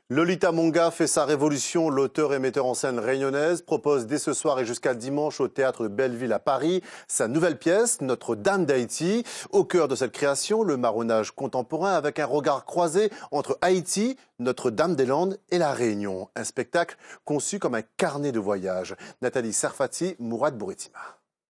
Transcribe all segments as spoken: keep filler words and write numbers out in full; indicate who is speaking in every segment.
Speaker 1: Lolita Monga fait sa révolution. L'auteur et metteur en scène réunionnaise propose dès ce soir et jusqu'à dimanche au Théâtre de Belleville à Paris sa nouvelle pièce, Notre-Dame d'Haïti. Au cœur de cette création, le marronnage contemporain avec un regard croisé entre Haïti, Notre-Dame-des-Landes et La Réunion. Un spectacle conçu comme un carnet de voyage. Nathalie Serfati, Mourad Bouritima.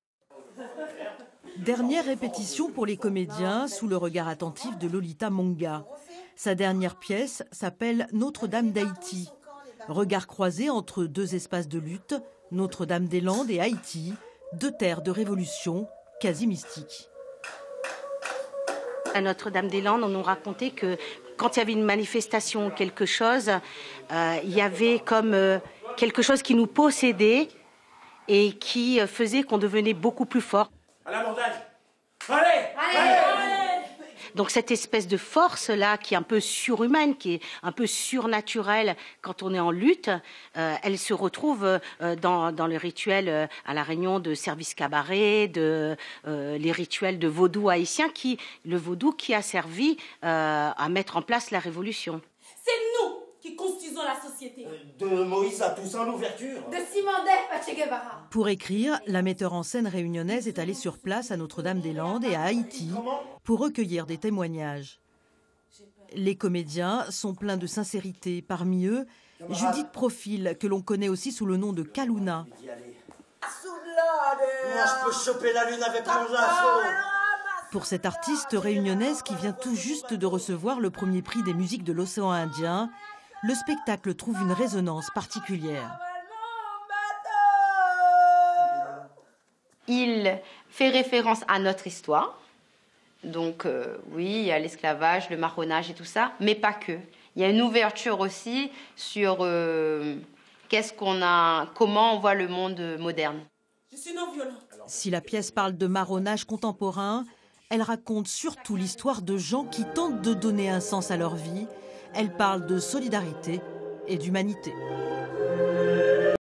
Speaker 2: Dernière répétition pour les comédiens sous le regard attentif de Lolita Monga. Sa dernière pièce s'appelle Notre-Dame d'Haïti. Regard croisé entre deux espaces de lutte, Notre-Dame-des-Landes et Haïti, deux terres de révolution quasi mystiques.
Speaker 3: À Notre-Dame-des-Landes, on nous racontait que quand il y avait une manifestation ou quelque chose, euh, il y avait comme euh, quelque chose qui nous possédait et qui euh, faisait qu'on devenait beaucoup plus fort.
Speaker 4: À l'abordage. Allez, allez, allez.
Speaker 3: Donc cette espèce de force-là, qui est un peu surhumaine, qui est un peu surnaturelle quand on est en lutte, euh, elle se retrouve euh, dans, dans les rituels euh, à La Réunion de service cabaret, de, euh, les rituels de vaudou haïtien, qui, le vaudou qui a servi euh, à mettre en place la révolution.
Speaker 5: C'est nous qui construisons la société.
Speaker 4: De Moïse à Toussaint l'ouverture.
Speaker 5: De Simondé à Che Guevara.
Speaker 2: Pour écrire, la metteur en scène réunionnaise est allée sur place à Notre-Dame-des-Landes et à Haïti pour recueillir des témoignages. Les comédiens sont pleins de sincérité. Parmi eux, Judith Profil, que l'on connaît aussi sous le nom de Kaluna.
Speaker 4: Moi, je peux choper la lune avec mon lasso.
Speaker 2: Pour cette artiste réunionnaise qui vient tout juste de recevoir le premier prix des musiques de l'océan Indien, le spectacle trouve une résonance particulière.
Speaker 6: Il fait référence à notre histoire. Donc euh, oui, il y a l'esclavage, le marronnage et tout ça, mais pas que. Il y a une ouverture aussi sur euh, qu'est-ce qu'on a, comment on voit le monde moderne.
Speaker 5: Je suis non violent.
Speaker 2: Si la pièce parle de marronnage contemporain, elle raconte surtout l'histoire de gens qui tentent de donner un sens à leur vie. Elle parle de solidarité et d'humanité.